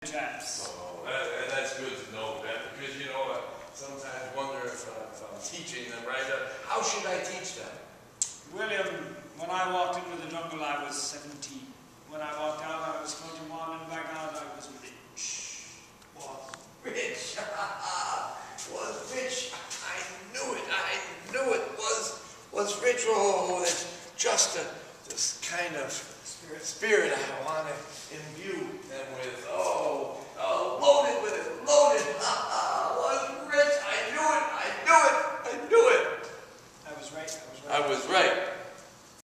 chaps. Oh, that's good to know, that, because, you know, I sometimes wonder if I'm teaching them right. How should I teach them? William, when I walked into the jungle, I was 17. When I walked out, I was 21, and back out, I was rich. Rich? Was rich? I knew it was rich. Oh, that's just this kind of spirit I want to imbue them with.